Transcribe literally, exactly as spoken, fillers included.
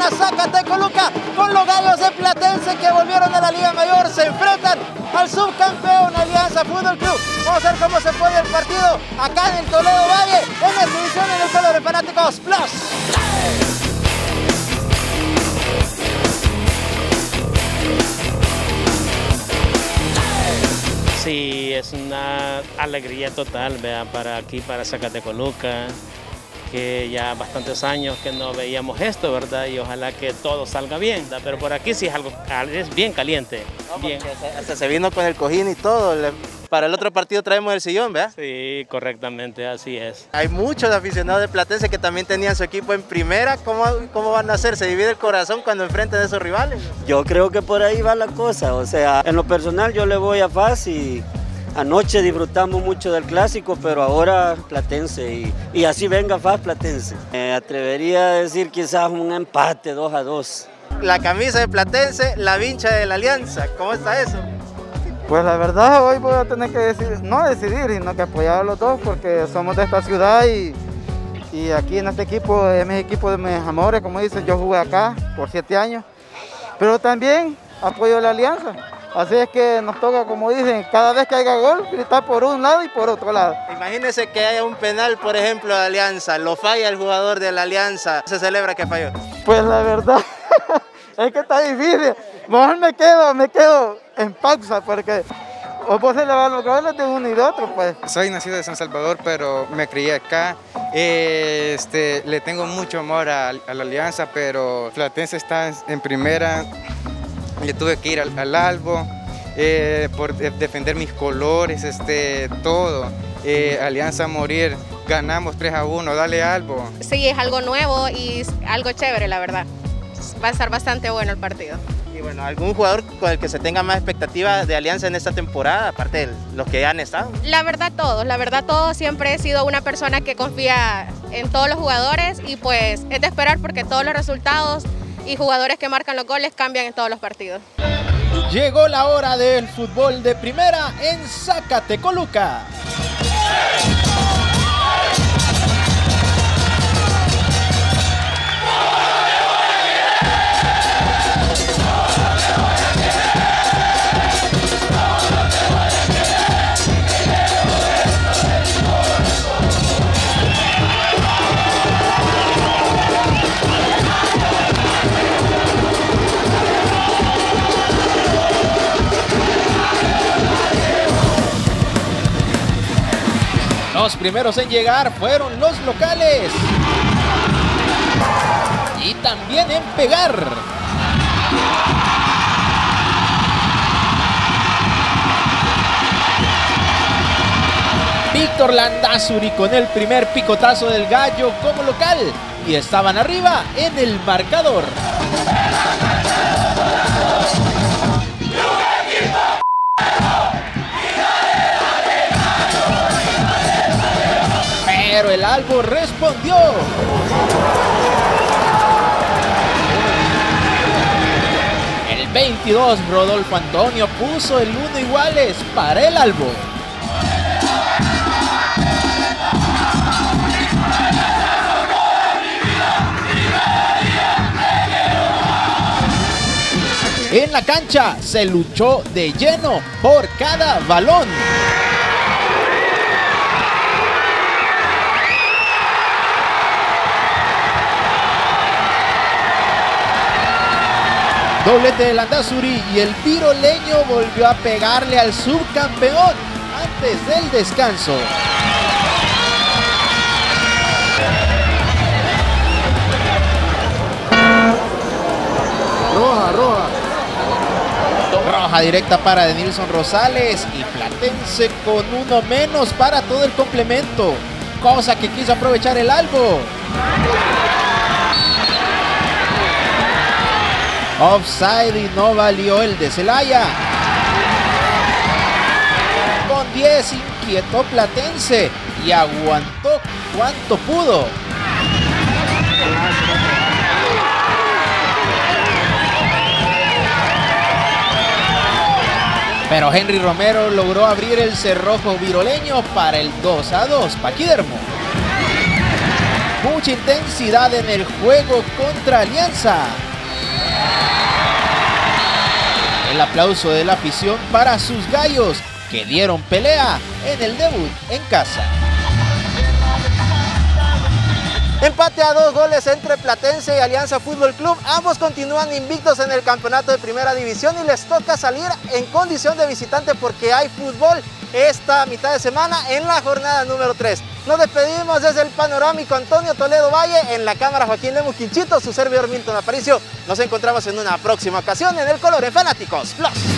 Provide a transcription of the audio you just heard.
para Zacatecoluca con los Gallos de Platense que volvieron a la Liga Mayor. Se enfrentan al subcampeón Alianza Fútbol Club. Vamos a ver cómo se pone el partido acá en el Toledo Valle, en esta edición en el Color de Fanáticos Plus. Sí, es una alegría total, vea, para aquí, para Zacatecoluca, que ya bastantes años que no veíamos esto, ¿verdad? Y ojalá que todo salga bien, ¿verdad? Pero por aquí sí es algo, es bien caliente. No, bien. Hasta se vino con el cojín y todo. Para el otro partido traemos el sillón, ¿verdad? Sí, correctamente, así es. Hay muchos aficionados de Platense que también tenían su equipo en primera. ¿Cómo, cómo van a hacer? ¿Se divide el corazón cuando enfrentan a esos rivales? Yo creo que por ahí va la cosa. O sea, en lo personal yo le voy a F A S y anoche disfrutamos mucho del clásico, pero ahora Platense. Y, y así venga F A S Platense. Me atrevería a decir quizás un empate dos a dos. La camisa de Platense, la vincha de la Alianza. ¿Cómo está eso? Pues la verdad hoy voy a tener que decidir, no decidir, sino que apoyar a los dos porque somos de esta ciudad y, y aquí en este equipo es mi equipo de mis amores, como dices, yo jugué acá por siete años, pero también apoyo a la Alianza. Así es que nos toca, como dicen, cada vez que haya gol, gritar por un lado y por otro lado. Imagínese que haya un penal, por ejemplo, de Alianza, lo falla el jugador de la Alianza, ¿se celebra que falló? Pues la verdad es que está difícil. Mejor me quedo, me quedo en pausa porque o vos se le van los goles de uno y de otro, pues. Soy nacido de San Salvador, pero me crié acá. Este, le tengo mucho amor a, a la Alianza, pero Platense está en primera. Le tuve que ir al, al Albo eh, por defender mis colores, este, todo. Eh, Alianza a morir. Ganamos tres a uno, dale Albo. Sí, es algo nuevo y algo chévere, la verdad. Va a estar bastante bueno el partido. Y bueno, ¿algún jugador con el que se tenga más expectativa de Alianza en esta temporada, aparte de los que ya han estado? La verdad todos, la verdad todos. Siempre he sido una persona que confía en todos los jugadores y pues es de esperar porque todos los resultados y jugadores que marcan los goles cambian en todos los partidos. Llegó la hora del fútbol de primera en Zacatecoluca. Los primeros en llegar fueron los locales y también en pegar. Víctor Landázuri con el primer picotazo del Gallo como local y estaban arriba en el marcador. Pero el Albo respondió. El veintidós, Rodolfo Antonio puso el uno iguales para el Albo. En la cancha se luchó de lleno por cada balón. Doblete de Landázuri y el viroleño volvió a pegarle al subcampeón antes del descanso. Roja, roja. Roja directa para Denilson Rosales y Platense con uno menos para todo el complemento. Cosa que quiso aprovechar el Albo. Offside y no valió el de Celaya. Con diez inquietó Platense y aguantó cuanto pudo. Pero Henry Romero logró abrir el cerrojo viroleño para el dos a dos. Paquidermo. mucha intensidad en el juego contra Alianza. El aplauso de la afición para sus gallos, que dieron pelea en el debut en casa. Empate a dos goles entre Platense y Alianza Fútbol Club. Ambos continúan invictos en el campeonato de primera división y les toca salir en condición de visitante porque hay fútbol esta mitad de semana en la jornada número tres. Nos despedimos desde el panorámico Antonio Toledo Valle, en la cámara Joaquín Lemus Quinchito, su servidor Milton Aparicio. Nos encontramos en una próxima ocasión en El Color en Fanáticos Plus.